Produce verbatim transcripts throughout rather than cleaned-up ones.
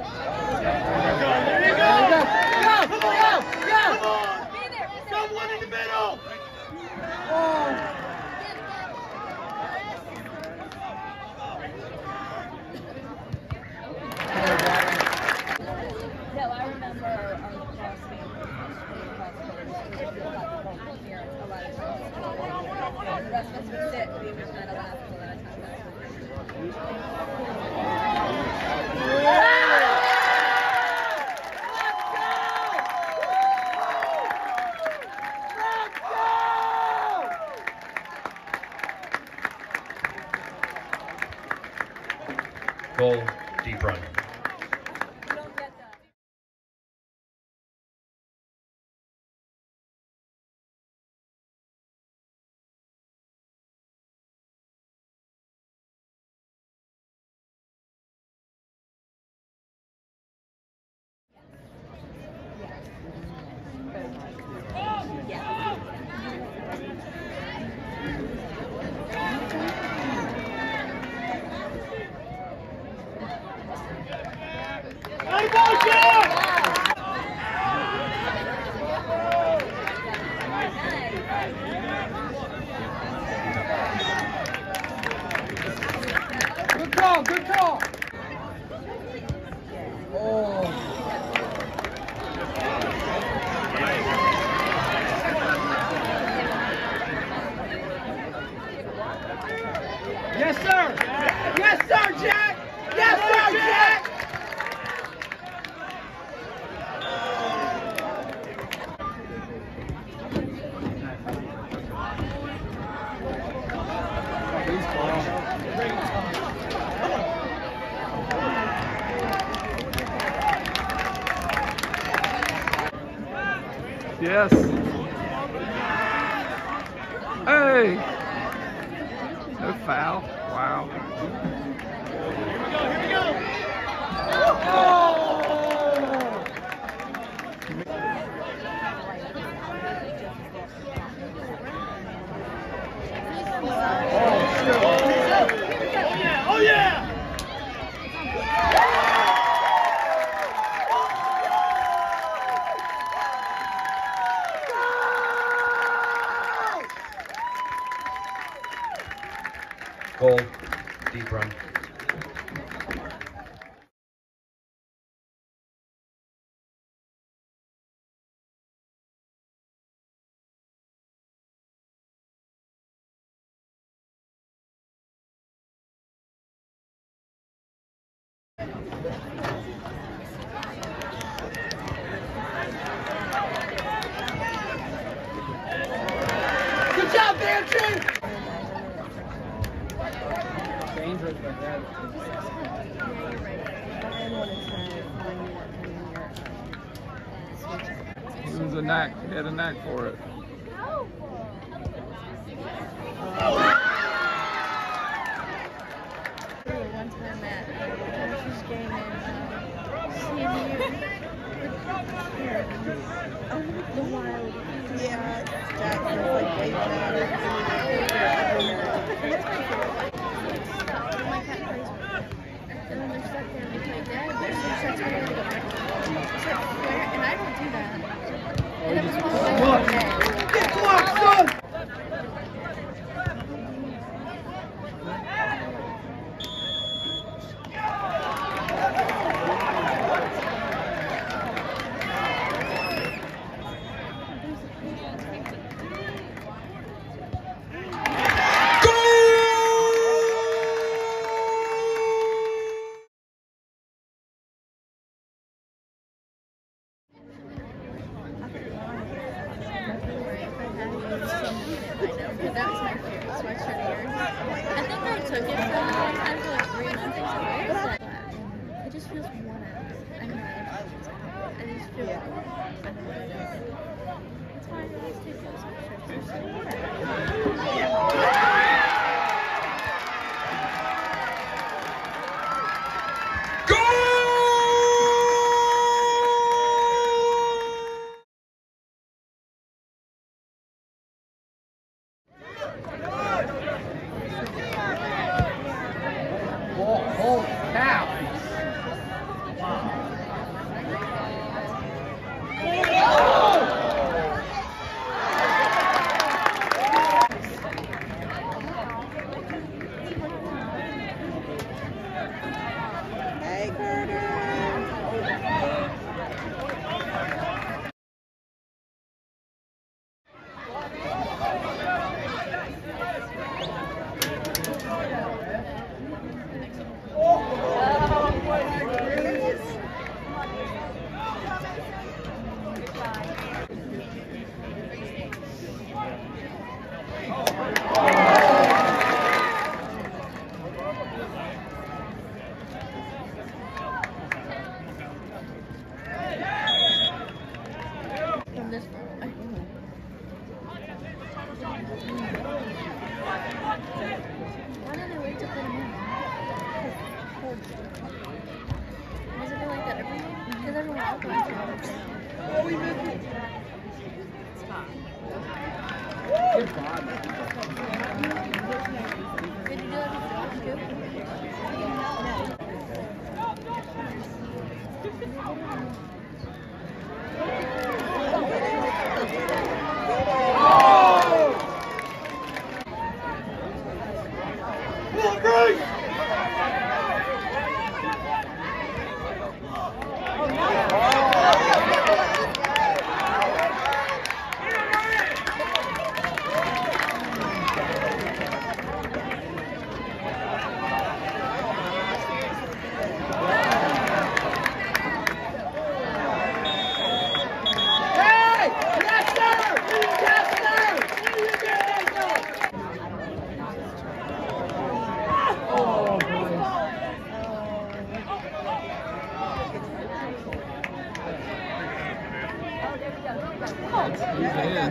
There you go! Go! Go! Go! Come on! Someone in the middle! Oh! No, I remember on the cross being cross here a lot of times. And the rest of us would sit and we would kind of laugh a lot of times. Goal, deep run. Good call, good call. Oh. Yes, sir. Yes, sir, Jack. Yes, sir, Jack. Yes. Hey. No foul. Wow. Here we go. Here we go. Oh. Oh yeah. Oh yeah. Goal, deep run. Good job, Dancing! Dangerous like that. He was a knack. He had a knack for it. One time at the coach's game in C M U. Oh, the wild. Yeah, Jack was like way and then they're stuck there and they play dead. They're so stuck there to go back. And I don't do that. And it was one day. Get clock, son! That was my favorite sweatshirt of yours. I think I took it for a long time for like three months. But it just feels worn out. I don't know. I just feel I don't know what it is. That's why I always take those sweatshirts. They're so worn out. Holy cow! Hey, Carter. From this far away. Why did I wait to put him in? Does it feel like that every year? Because everyone else goes to it. Oh, we missed it. Did you do that with Josh too? Come on, Grace. Hey! Yes, sir! Yes, sir! Oh, boy. He's in.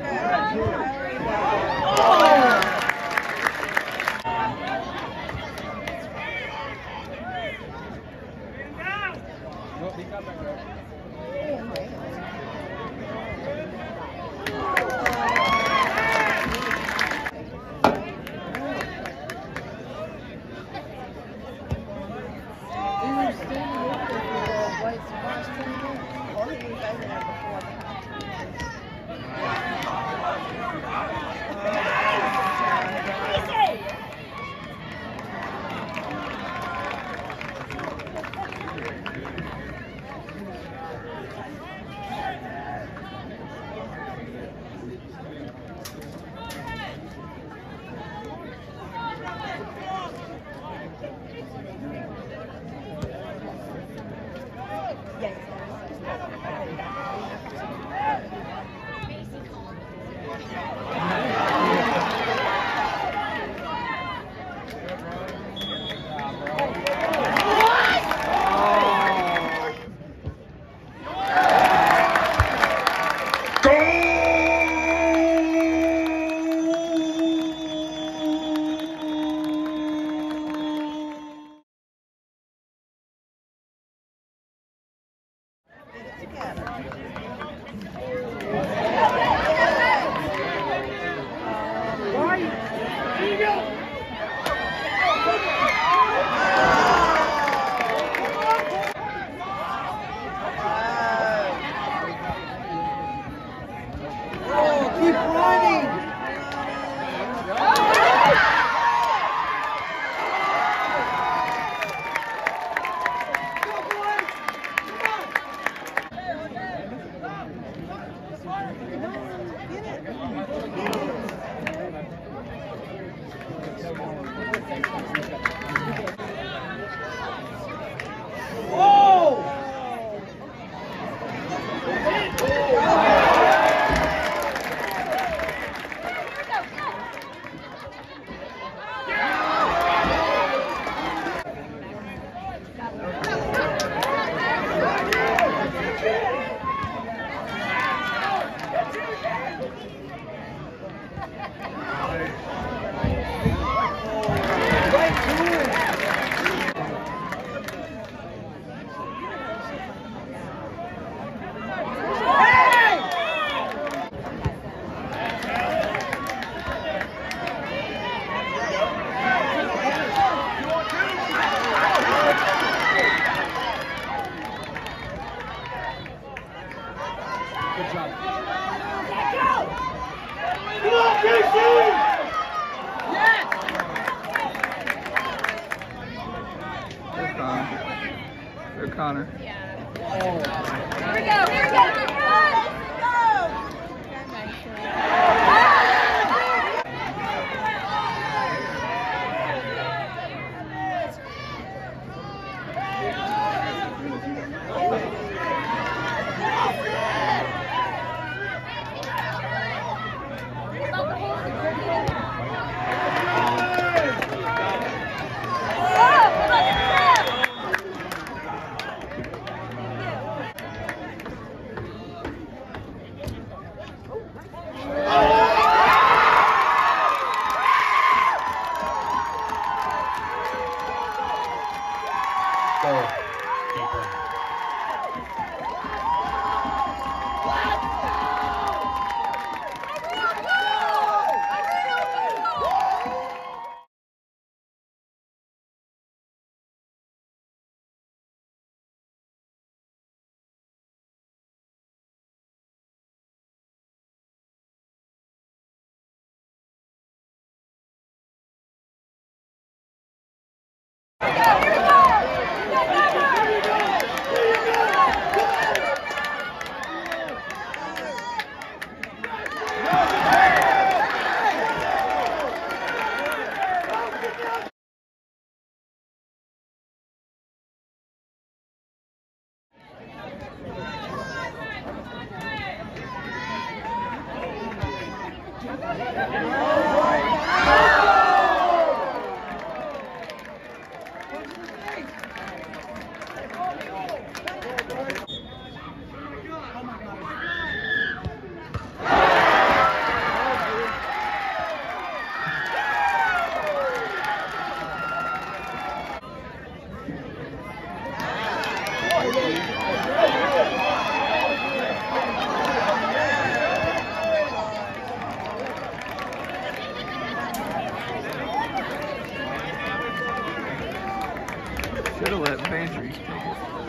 Connor. Go Connor. Here we go, here we go, here we go! Goal. Deep run. Should have let Pantry take it.